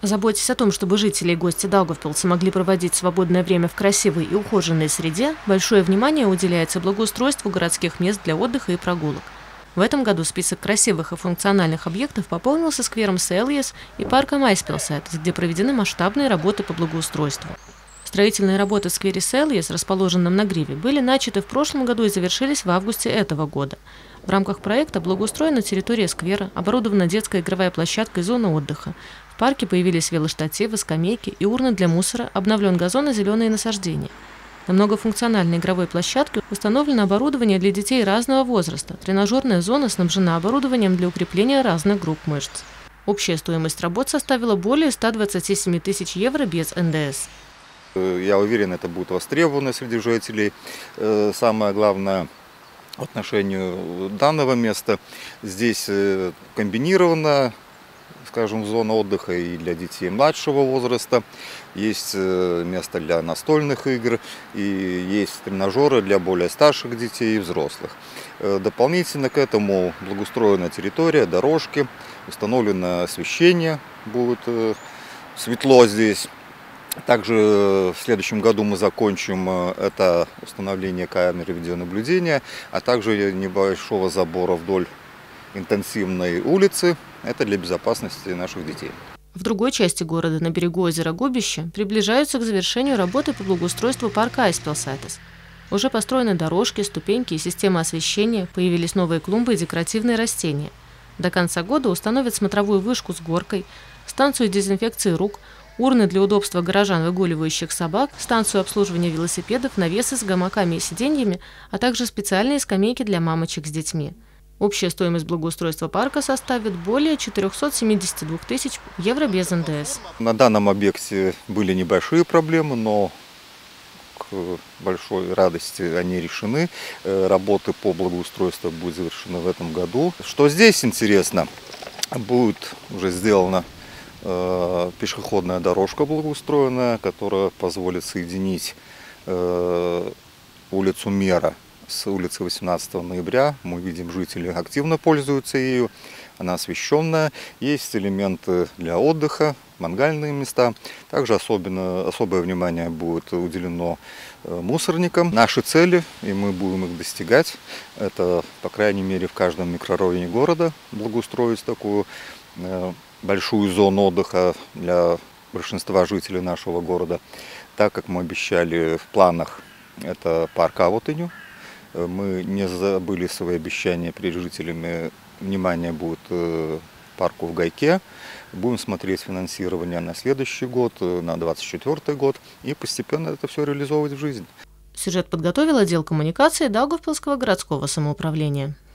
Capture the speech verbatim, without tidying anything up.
Заботясь о том, чтобы жители и гости Даугавпилса могли проводить свободное время в красивой и ухоженной среде, большое внимание уделяется благоустройству городских мест для отдыха и прогулок. В этом году список красивых и функциональных объектов пополнился сквером Селиес и парком Айспилсайтес, где проведены масштабные работы по благоустройству. Строительные работы в сквере Селиес, расположенном на Гриве, были начаты в прошлом году и завершились в августе этого года. В рамках проекта благоустроена территория сквера, оборудована детская игровая площадка и зона отдыха. В парке появились велоштативы, скамейки и урны для мусора, обновлен газон и зеленые насаждения. На многофункциональной игровой площадке установлено оборудование для детей разного возраста. Тренажерная зона снабжена оборудованием для укрепления разных групп мышц. Общая стоимость работ составила более ста двадцати семи тысяч евро без эн дэ эс. Я уверен, это будет востребовано среди жителей. Самое главное в отношении данного места, здесь комбинировано, скажем, зона отдыха и для детей младшего возраста, есть место для настольных игр и есть тренажеры для более старших детей и взрослых. Дополнительно к этому благоустроена территория, дорожки, установлено освещение, будет светло здесь. Также в следующем году мы закончим это установление камер видеонаблюдения, а также небольшого забора вдоль интенсивной улицы. Это для безопасности наших детей. В другой части города, на берегу озера Губище, приближаются к завершению работы по благоустройству парка Айспилсайтес. Уже построены дорожки, ступеньки и система освещения, появились новые клумбы и декоративные растения. До конца года установят смотровую вышку с горкой, станцию дезинфекции рук, урны для удобства горожан, выгуливающих собак, станцию обслуживания велосипедов, навесы с гамаками и сиденьями, а также специальные скамейки для мамочек с детьми. Общая стоимость благоустройства парка составит более четырёхсот семидесяти двух тысяч евро без эн дэ эс. На данном объекте были небольшие проблемы, но к большой радости они решены. Работы по благоустройству будут завершены в этом году. Что здесь интересно, будет уже сделана пешеходная дорожка благоустроенная, которая позволит соединить улицу Мера с улицы восемнадцатого ноября. Мы видим, жители активно пользуются ею. Она освещенная. Есть элементы для отдыха, мангальные места. Также особенно, особое внимание будет уделено мусорникам. Наши цели, и мы будем их достигать, это, по крайней мере, в каждом микрорайоне города благоустроить такую большую зону отдыха для большинства жителей нашего города. Так как мы обещали в планах, это парк Авутыню. Мы не забыли свои обещания перед жителями. Внимание будет парку в Гайке. Будем смотреть финансирование на следующий год, на двадцать четвёртый год. И постепенно это все реализовывать в жизнь. Сюжет подготовил отдел коммуникации Даугавпилского городского самоуправления.